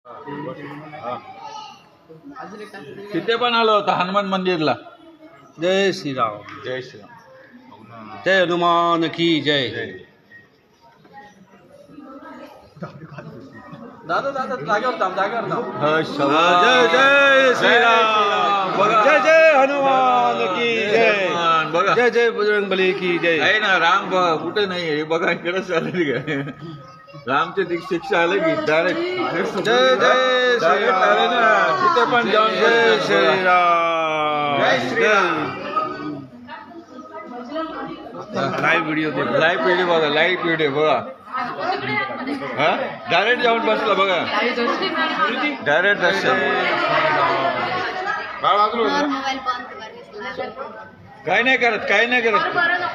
तिथे पण आलो होता हनुमान मंदिरला। जय श्रीराम। जय श्रीराम। जय हनुमान की जय। दादा दादा जागेवर थांब, जागेवर थांब। जय जय श्रीराम। जय जय हनुमान की जय। बघा जय जय बजरंगबली की जय। आहे ना राम कुठे नाही हे बघा इकडे चालले रामची शिक्षा आले की डायरेक्ट जय जय श्रीराम आले ना तिथे पण जाऊन जय श्रीराम। जय श्रीराम। लाईव्ह व्हिडिओ बघा लाईव्ह व्हिडिओ बघा। हा डायरेक्ट जाऊन बसला बघा डायरेक्ट दर्शन। काय नाही करत काय नाही करत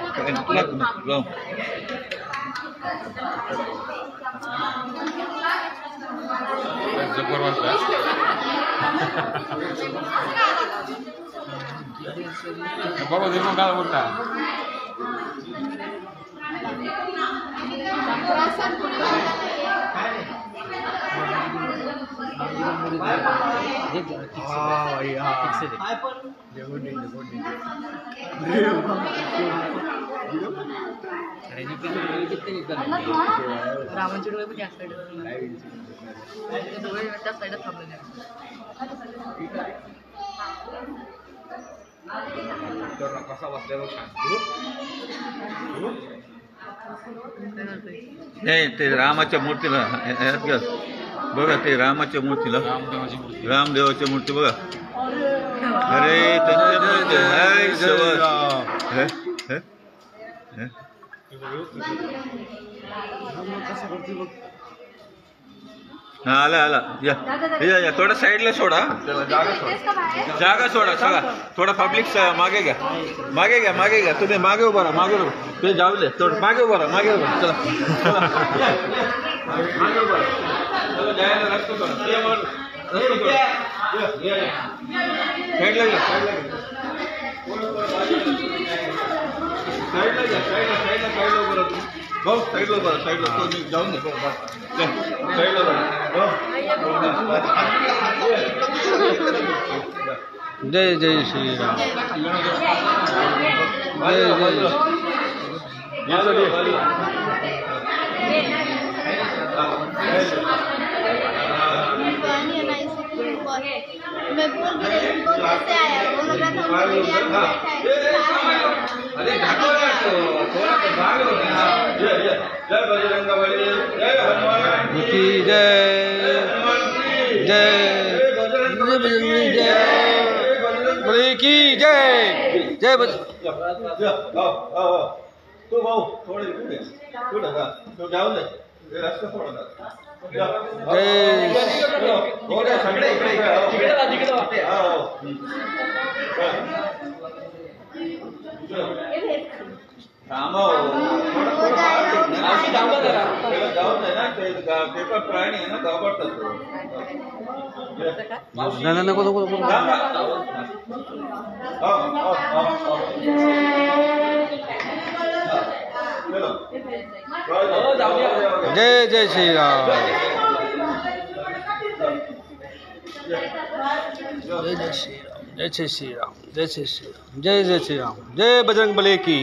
रामांचे डोळे पण या साईड डोळे त्या साईड थांबलेले नाही ते रामाच्या मूर्तीला ह्यात घ्या बघा ते रामाच्या मूर्तीला रामदेवाच्या मूर्ती बघा। अरे त्यांच्या मूर्ती हा आला आला या या थोडा साईडला सोडा त्याला जागा सोडा सगळा थोडा पब्लिक मागे घ्या मागे घ्या तुम्ही मागे उभा राहा मागे ते जाऊ दे थोडं मागे उभा राहा मागे उभा चला मागे उभा राहा जायला रस्ता सोडा साईडला घ्या साईडला उभं राहा भाऊ साईडला उभा राहा साईडला तुम्ही जाऊन दे जय जय श्रीराम। मैं बोल भी रही हूँ कैसे आया बोल रहा था जय बजरंगबली जय हनुमान की जय। जय बजरंगबली जय की जय। जय तू भाऊ थोडे पुढे तू जाऊ दे रस्ता थोडा सगळे पेपर प्राणी आहे ना घाबरतात नको नको जय जय श्रीराम। जय जय श्रीराम। जय जय श्रीराम। जय जय श्रीराम। जय जय श्रीराम। जय बजरंगबली की।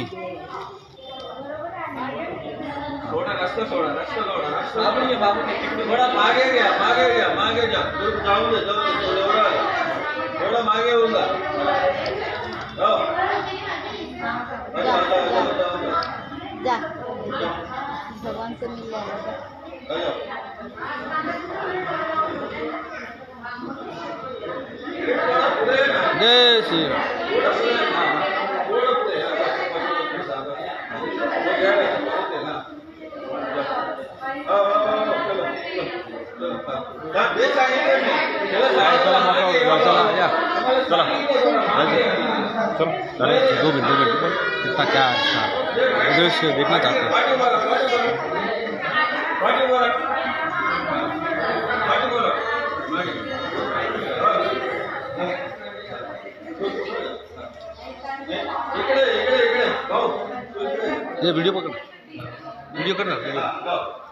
रास्ता सोडा थोडा मागे घ्या जाऊ दे थोडा मागे होऊन जा भगवान से मिल जय श्रीराम। चलो दो मिनट कितना क्या दृश्य देखना चाहते हैं। ये वीडियो पकड़ वीडियो करना